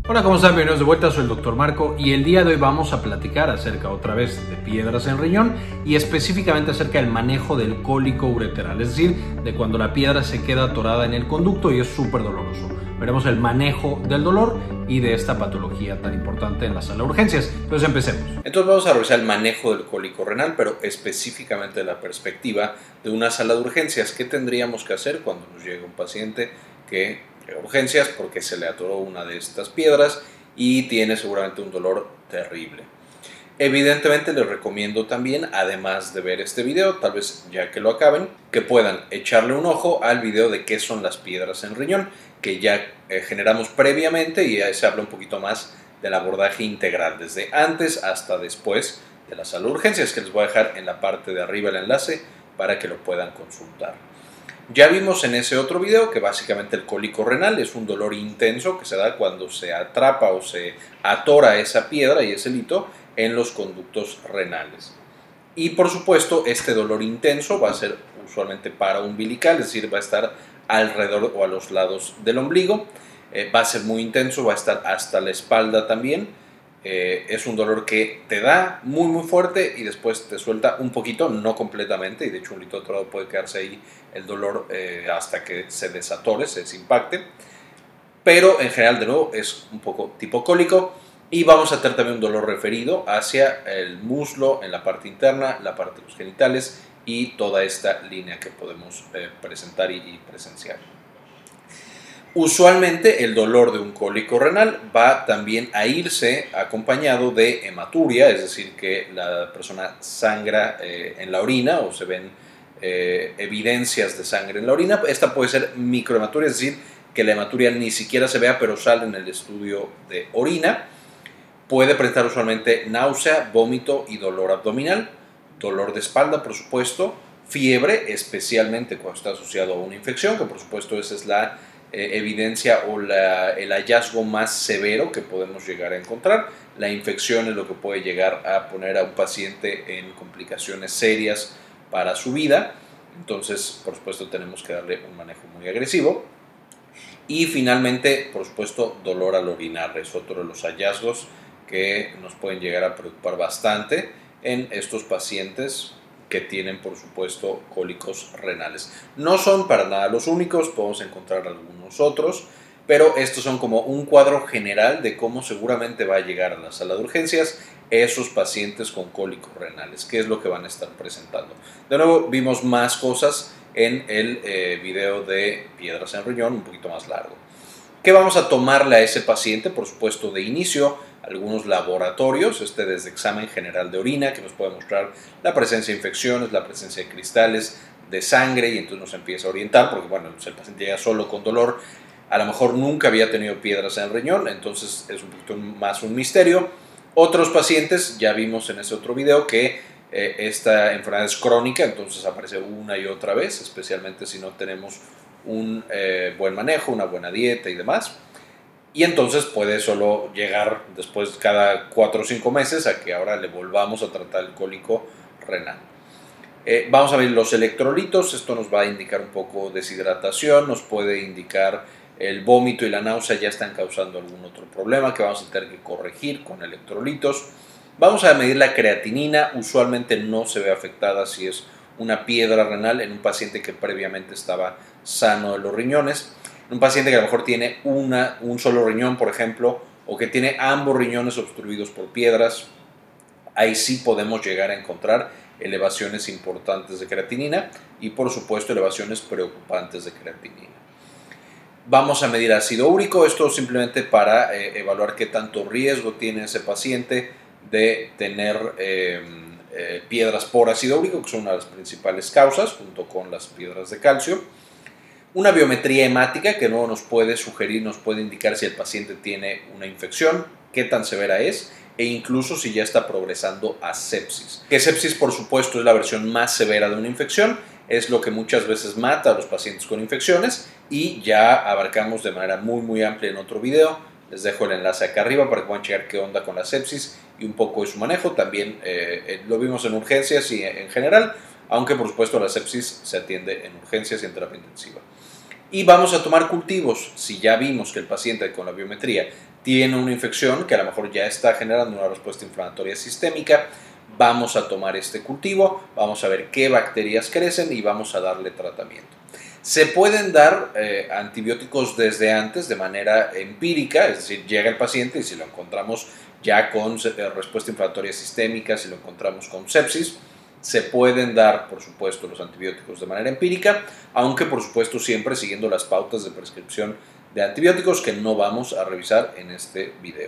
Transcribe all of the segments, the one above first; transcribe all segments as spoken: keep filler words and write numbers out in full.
Hola, ¿cómo están? Bienvenidos de vuelta, soy el doctor Marco y el día de hoy vamos a platicar acerca otra vez de piedras en riñón y específicamente acerca del manejo del cólico ureteral, es decir, de cuando la piedra se queda atorada en el conducto y es súper doloroso. Veremos el manejo del dolor y de esta patología tan importante en la sala de urgencias. Entonces empecemos. Entonces vamos a revisar el manejo del cólico renal, pero específicamente de la perspectiva de una sala de urgencias. ¿Qué tendríamos que hacer cuando nos llega un paciente que urgencias porque se le atoró una de estas piedras y tiene seguramente un dolor terrible? Evidentemente les recomiendo también, además de ver este video, tal vez ya que lo acaben, que puedan echarle un ojo al video de qué son las piedras en riñón, que ya eh, generamos previamente, y ahí se habla un poquito más del abordaje integral, desde antes hasta después de la sala de urgencias, que les voy a dejar en la parte de arriba el enlace para que lo puedan consultar. Ya vimos en ese otro video que básicamente el cólico renal es un dolor intenso que se da cuando se atrapa o se atora esa piedra y ese lito en los conductos renales. Y por supuesto este dolor intenso va a ser usualmente paraumbilical, es decir, va a estar alrededor o a los lados del ombligo, eh, va a ser muy intenso, va a estar hasta la espalda también. Eh, es un dolor que te da muy muy fuerte y después te suelta un poquito, no completamente, y de hecho un lito atorado puede quedarse ahí el dolor eh, hasta que se desatore, se desimpacte, pero en general de nuevo es un poco tipo cólico. Y vamos a tener también un dolor referido hacia el muslo, en la parte interna, la parte de los genitales y toda esta línea que podemos eh, presentar y, y presenciar. Usualmente el dolor de un cólico renal va también a irse acompañado de hematuria, es decir, que la persona sangra eh, en la orina o se ven eh, evidencias de sangre en la orina. Esta puede ser microhematuria, es decir, que la hematuria ni siquiera se vea, pero sale en el estudio de orina. Puede presentar usualmente náusea, vómito y dolor abdominal, dolor de espalda, por supuesto, fiebre, especialmente cuando está asociado a una infección, que por supuesto esa es la Eh, evidencia o la, el hallazgo más severo que podemos llegar a encontrar. La infección es lo que puede llegar a poner a un paciente en complicaciones serias para su vida, entonces por supuesto tenemos que darle un manejo muy agresivo. Y finalmente, por supuesto, dolor al orinar es otro de los hallazgos que nos pueden llegar a preocupar bastante en estos pacientes que tienen, por supuesto, cólicos renales. No son para nada los únicos, podemos encontrar algunos otros, pero estos son como un cuadro general de cómo seguramente va a llegar a la sala de urgencias esos pacientes con cólicos renales, qué es lo que van a estar presentando. De nuevo, vimos más cosas en el eh, video de piedras en riñón, un poquito más largo. ¿Qué vamos a tomarle a ese paciente? Por supuesto, de inicio, algunos laboratorios, este desde examen general de orina, que nos puede mostrar la presencia de infecciones, la presencia de cristales de sangre, y entonces nos empieza a orientar, porque bueno, si el paciente llega solo con dolor, a lo mejor nunca había tenido piedras en el riñón, entonces es un poquito más un misterio. Otros pacientes, ya vimos en ese otro video que eh, esta enfermedad es crónica, entonces aparece una y otra vez, especialmente si no tenemos un eh, buen manejo, una buena dieta y demás. Y entonces puede solo llegar después cada cuatro o cinco meses a que ahora le volvamos a tratar el cólico renal. Eh, vamos a ver los electrolitos, esto nos va a indicar un poco deshidratación, nos puede indicar el vómito y la náusea ya están causando algún otro problema que vamos a tener que corregir con electrolitos. Vamos a medir la creatinina, usualmente no se ve afectada si es una piedra renal en un paciente que previamente estaba sano de los riñones. Un paciente que a lo mejor tiene una, un solo riñón, por ejemplo, o que tiene ambos riñones obstruidos por piedras, ahí sí podemos llegar a encontrar elevaciones importantes de creatinina y por supuesto elevaciones preocupantes de creatinina. Vamos a medir ácido úrico, esto simplemente para eh, evaluar qué tanto riesgo tiene ese paciente de tener eh, eh, piedras por ácido úrico, que son una de las principales causas, junto con las piedras de calcio. Una biometría hemática que no nos puede sugerir, nos puede indicar si el paciente tiene una infección, qué tan severa es e incluso si ya está progresando a sepsis. Que sepsis, por supuesto, es la versión más severa de una infección, es lo que muchas veces mata a los pacientes con infecciones y ya abarcamos de manera muy muy amplia en otro video. Les dejo el enlace acá arriba para que puedan checar qué onda con la sepsis y un poco de su manejo. También eh, lo vimos en urgencias y en general, aunque por supuesto la sepsis se atiende en urgencias y en terapia intensiva. Y vamos a tomar cultivos. Si ya vimos que el paciente con la biometría tiene una infección que a lo mejor ya está generando una respuesta inflamatoria sistémica, vamos a tomar este cultivo, vamos a ver qué bacterias crecen y vamos a darle tratamiento. Se pueden dar eh, antibióticos desde antes de manera empírica, es decir, llega el paciente y si lo encontramos ya con eh, respuesta inflamatoria sistémica, si lo encontramos con sepsis, se pueden dar, por supuesto, los antibióticos de manera empírica, aunque, por supuesto, siempre siguiendo las pautas de prescripción de antibióticos que no vamos a revisar en este video.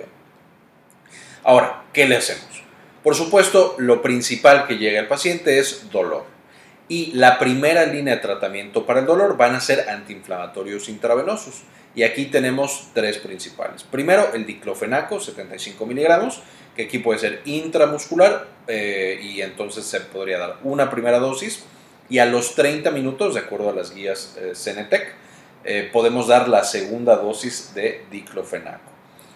Ahora, ¿qué le hacemos? Por supuesto, lo principal que llega al paciente es dolor. Y la primera línea de tratamiento para el dolor van a ser antiinflamatorios intravenosos. Y aquí tenemos tres principales. Primero, el diclofenaco, setenta y cinco miligramos, que aquí puede ser intramuscular eh, y entonces se podría dar una primera dosis. Y a los treinta minutos, de acuerdo a las guías eh, Cenetec, eh, podemos dar la segunda dosis de diclofenaco.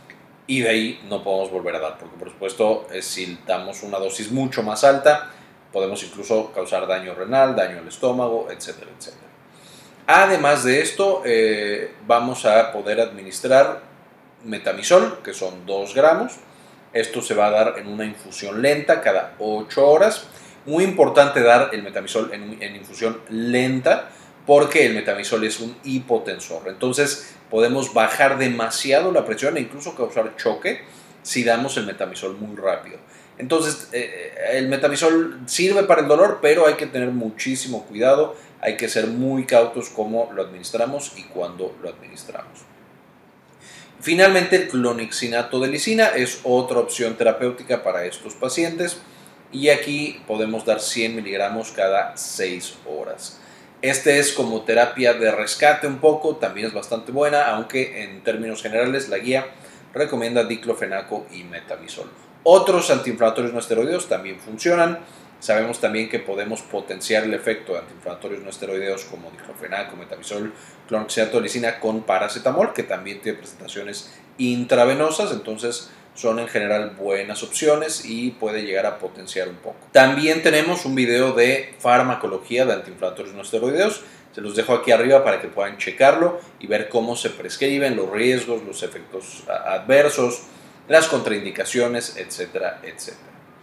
Y de ahí no podemos volver a dar, porque por supuesto, eh, si damos una dosis mucho más alta, podemos incluso causar daño renal, daño al estómago, etcétera, etcétera. Además de esto, eh, vamos a poder administrar metamizol, que son dos gramos. Esto se va a dar en una infusión lenta cada ocho horas. Muy importante dar el metamizol en, en infusión lenta, porque el metamizol es un hipotensor. Entonces podemos bajar demasiado la presión e incluso causar choque si damos el metamizol muy rápido. Entonces, eh, el metamizol sirve para el dolor, pero hay que tener muchísimo cuidado, hay que ser muy cautos cómo lo administramos y cuándo lo administramos. Finalmente, el clonixinato de lisina es otra opción terapéutica para estos pacientes y aquí podemos dar cien miligramos cada seis horas. Este es como terapia de rescate un poco, también es bastante buena, aunque en términos generales la guía recomienda diclofenaco y metamizol. Otros antiinflamatorios no esteroideos también funcionan. Sabemos también que podemos potenciar el efecto de antiinflamatorios no esteroideos como diclofenaco, metamizol, clonixinato de lisina con paracetamol, que también tiene presentaciones intravenosas, entonces son en general buenas opciones y puede llegar a potenciar un poco. También tenemos un video de farmacología de antiinflamatorios no esteroideos. Se los dejo aquí arriba para que puedan checarlo y ver cómo se prescriben, los riesgos, los efectos adversos, las contraindicaciones, etcétera, etcétera.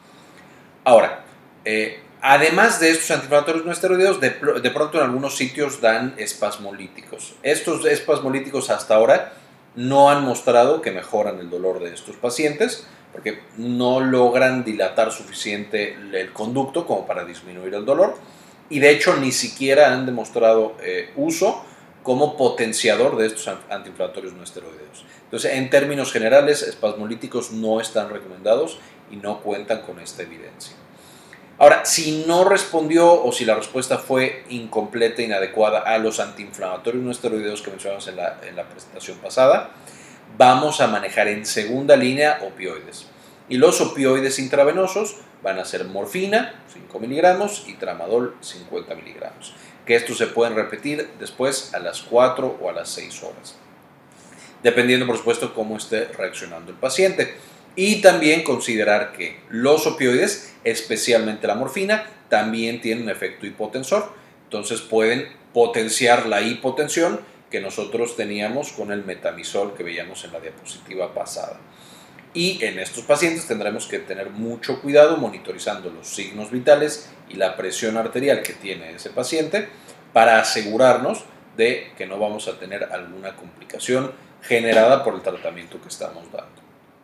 Ahora, eh, además de estos antiinflamatorios no esteroideos, de, de pronto en algunos sitios dan espasmolíticos. Estos espasmolíticos hasta ahora no han mostrado que mejoran el dolor de estos pacientes, porque no logran dilatar suficiente el conducto como para disminuir el dolor, y de hecho ni siquiera han demostrado eh, uso como potenciador de estos antiinflamatorios no esteroideos. Entonces, en términos generales, espasmolíticos no están recomendados y no cuentan con esta evidencia. Ahora, si no respondió o si la respuesta fue incompleta, inadecuada a los antiinflamatorios no esteroideos que mencionamos en la, en la presentación pasada, vamos a manejar en segunda línea opioides. Y los opioides intravenosos van a ser morfina, cinco miligramos, y tramadol, cincuenta miligramos. Que estos se pueden repetir después a las cuatro o a las seis horas, dependiendo, por supuesto, cómo esté reaccionando el paciente. Y también considerar que los opioides, especialmente la morfina, también tienen un efecto hipotensor. Entonces pueden potenciar la hipotensión que nosotros teníamos con el metamizol que veíamos en la diapositiva pasada. Y en estos pacientes tendremos que tener mucho cuidado monitorizando los signos vitales y la presión arterial que tiene ese paciente para asegurarnos de que no vamos a tener alguna complicación generada por el tratamiento que estamos dando.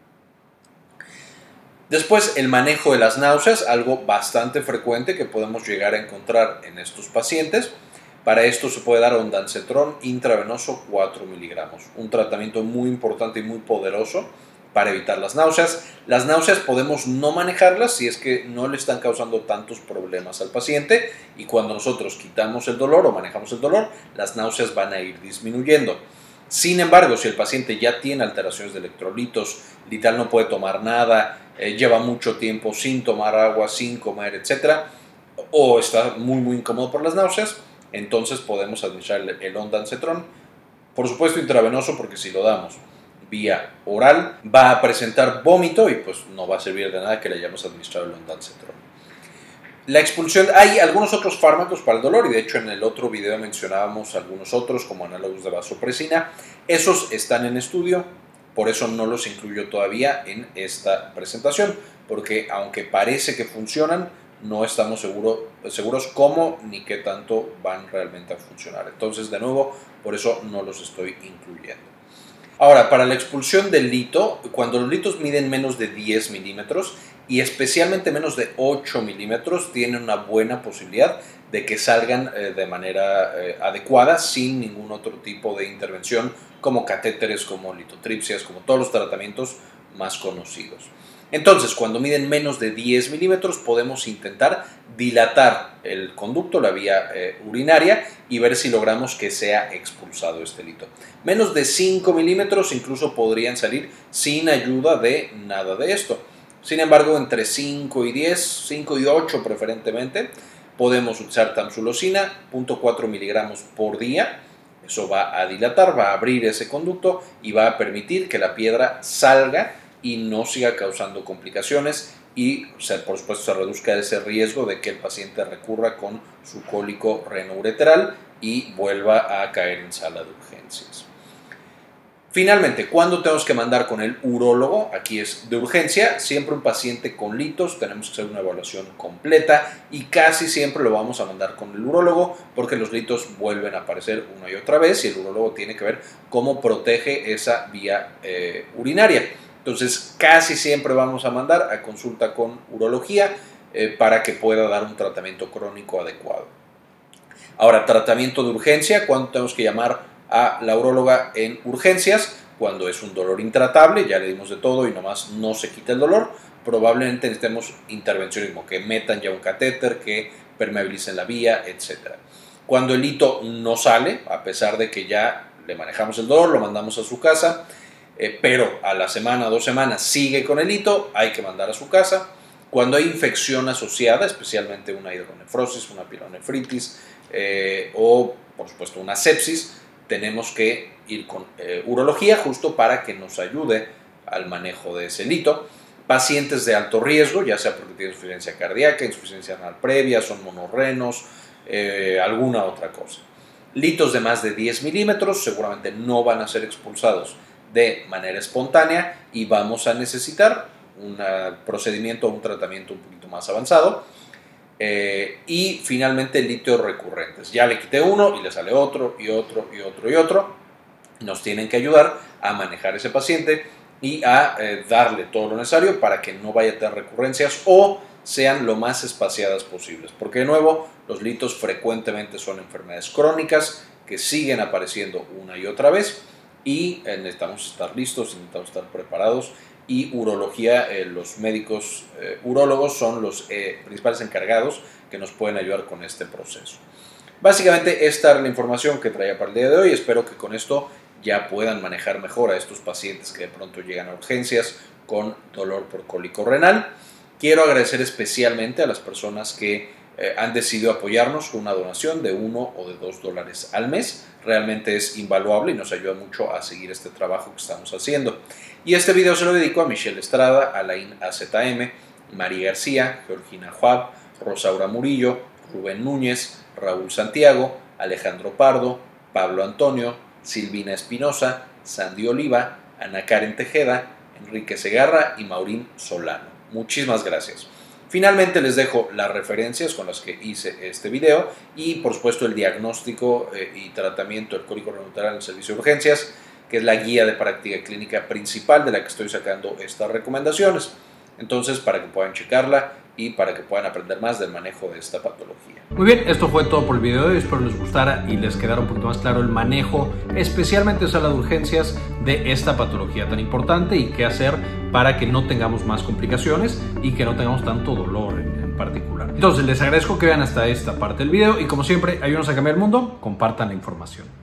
Después, el manejo de las náuseas, algo bastante frecuente que podemos llegar a encontrar en estos pacientes. Para esto se puede dar ondansetron intravenoso cuatro miligramos, un tratamiento muy importante y muy poderoso para evitar las náuseas. Las náuseas podemos no manejarlas si es que no le están causando tantos problemas al paciente, y cuando nosotros quitamos el dolor o manejamos el dolor, las náuseas van a ir disminuyendo. Sin embargo, si el paciente ya tiene alteraciones de electrolitos, literal no puede tomar nada, eh, lleva mucho tiempo sin tomar agua, sin comer, etcétera, o está muy muy incómodo por las náuseas, entonces podemos administrar el, el ondansetron, por supuesto intravenoso, porque si lo damos vía oral va a presentar vómito y pues no va a servir de nada que le hayamos administrado el ondansetron. La expulsión, hay algunos otros fármacos para el dolor y de hecho en el otro video mencionábamos algunos otros como análogos de vasopresina. Esos están en estudio, por eso no los incluyo todavía en esta presentación, porque aunque parece que funcionan, no estamos seguro, seguros cómo ni qué tanto van realmente a funcionar. Entonces, de nuevo, por eso no los estoy incluyendo. Ahora, para la expulsión del lito, cuando los litos miden menos de diez milímetros y especialmente menos de ocho milímetros, tienen una buena posibilidad de que salgan eh, de manera eh, adecuada sin ningún otro tipo de intervención, como catéteres, como litotripsias, como todos los tratamientos más conocidos. Entonces, cuando miden menos de diez milímetros, podemos intentar dilatar el conducto, la vía eh, urinaria, y ver si logramos que sea expulsado este lito. Menos de cinco milímetros incluso podrían salir sin ayuda de nada de esto. Sin embargo, entre cinco y diez, cinco y ocho preferentemente, podemos utilizar tamsulosina, cero punto cuatro miligramos por día. Eso va a dilatar, va a abrir ese conducto y va a permitir que la piedra salga y no siga causando complicaciones y, o sea, por supuesto, se reduzca ese riesgo de que el paciente recurra con su cólico renoureteral y vuelva a caer en sala de urgencias. Finalmente, ¿cuándo tenemos que mandar con el urólogo? Aquí es de urgencia. Siempre un paciente con litos tenemos que hacer una evaluación completa y casi siempre lo vamos a mandar con el urólogo porque los litos vuelven a aparecer una y otra vez y el urólogo tiene que ver cómo protege esa vía eh, urinaria. Entonces, casi siempre vamos a mandar a consulta con urología eh, para que pueda dar un tratamiento crónico adecuado. Ahora, tratamiento de urgencia, ¿cuándo tenemos que llamar a la uróloga en urgencias? Cuando es un dolor intratable, ya le dimos de todo y nomás no se quita el dolor, probablemente necesitemos intervencionismo, que metan ya un catéter, que permeabilicen la vía, etcétera. Cuando el hito no sale, a pesar de que ya le manejamos el dolor, lo mandamos a su casa, Eh, pero a la semana, dos semanas sigue con el hito, hay que mandar a su casa. Cuando hay infección asociada, especialmente una hidronefrosis, una pielonefritis eh, o por supuesto una sepsis, tenemos que ir con eh, urología justo para que nos ayude al manejo de ese lito. Pacientes de alto riesgo, ya sea porque tienen insuficiencia cardíaca, insuficiencia renal previa, son monorrenos, eh, alguna otra cosa. Litos de más de diez milímetros seguramente no van a ser expulsados de manera espontánea y vamos a necesitar un procedimiento o un tratamiento un poquito más avanzado. Eh, y finalmente litos recurrentes. Ya le quité uno y le sale otro y otro y otro y otro. Nos tienen que ayudar a manejar ese paciente y a eh, darle todo lo necesario para que no vaya a tener recurrencias o sean lo más espaciadas posibles. Porque de nuevo, los litos frecuentemente son enfermedades crónicas que siguen apareciendo una y otra vez. Y eh, necesitamos estar listos, necesitamos estar preparados y urología, eh, los médicos eh, urólogos son los eh, principales encargados que nos pueden ayudar con este proceso. Básicamente esta es la información que traía para el día de hoy. Espero que con esto ya puedan manejar mejor a estos pacientes que de pronto llegan a urgencias con dolor por cólico renal. Quiero agradecer especialmente a las personas que Eh, han decidido apoyarnos con una donación de uno o de dos dólares al mes. Realmente es invaluable y nos ayuda mucho a seguir este trabajo que estamos haciendo. Y este video se lo dedico a Michelle Estrada, Alain A Z M, María García, Georgina Juab, Rosaura Murillo, Rubén Núñez, Raúl Santiago, Alejandro Pardo, Pablo Antonio, Silvina Espinosa, Sandy Oliva, Ana Karen Tejeda, Enrique Segarra y Maurín Solano. Muchísimas gracias. Finalmente les dejo las referencias con las que hice este video y por supuesto el diagnóstico eh, y tratamiento del cólico renoureteral en el servicio de urgencias, que es la guía de práctica clínica principal de la que estoy sacando estas recomendaciones. Entonces, para que puedan checarla y para que puedan aprender más del manejo de esta patología. Muy bien, esto fue todo por el video de hoy. Espero les gustara y les quedara un poquito más claro el manejo, especialmente en sala de urgencias, de esta patología tan importante y qué hacer para que no tengamos más complicaciones y que no tengamos tanto dolor en, en particular. Entonces, les agradezco que vean hasta esta parte del video y como siempre, ayúdenos a cambiar el mundo, compartan la información.